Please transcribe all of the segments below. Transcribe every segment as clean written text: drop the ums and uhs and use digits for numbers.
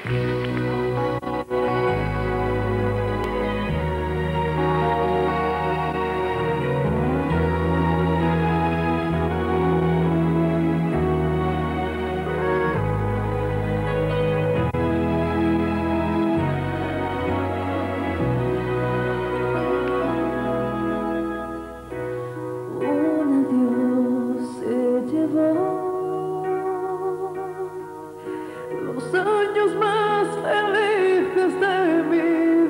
Los años más felices de mi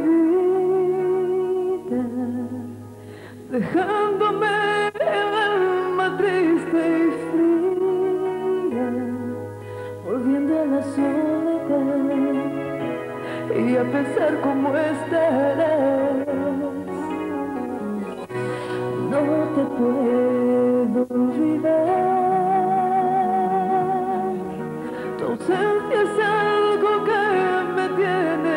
vida, dejándome el alma triste y fría, volviendo a la soledad y a pensar cómo estarás. No te puedo olvidar, tu ausencia es algo que me tiene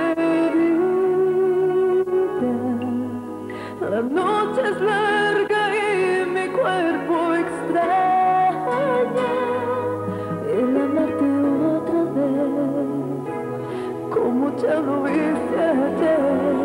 herida. La noche es larga y mi cuerpo extraña el amarte otra vez, como ya lo hice ayer.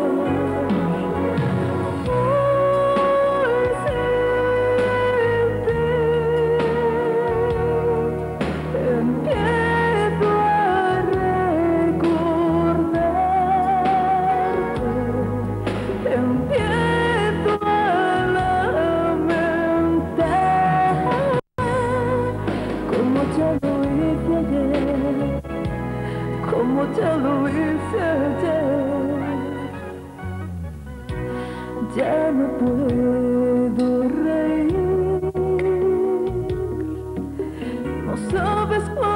Como ya lo hice ayer, ya no puedo reír, no sabes cuánto